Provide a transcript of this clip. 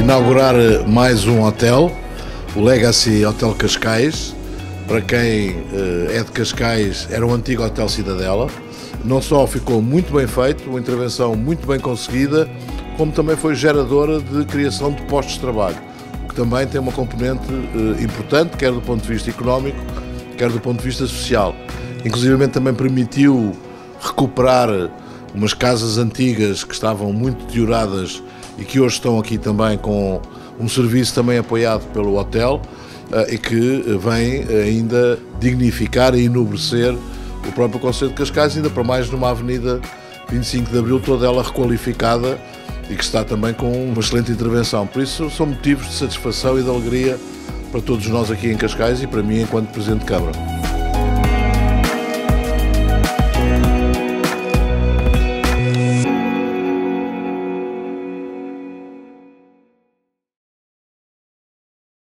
inaugurar mais um hotel, o Legacy Hotel Cascais. Para quem é de Cascais, era um antigo Hotel Cidadela. Não só ficou muito bem feito, uma intervenção muito bem conseguida, como também foi geradora de criação de postos de trabalho, o que também tem uma componente importante, quer do ponto de vista económico, quer do ponto de vista social. Inclusive também permitiu recuperar umas casas antigas que estavam muito deterioradas e que hoje estão aqui também com um serviço também apoiado pelo hotel e que vem ainda dignificar e enobrecer o próprio concelho de Cascais, ainda para mais numa avenida 25 de Abril, toda ela requalificada e que está também com uma excelente intervenção. Por isso são motivos de satisfação e de alegria para todos nós aqui em Cascais e para mim enquanto Presidente de Câmara.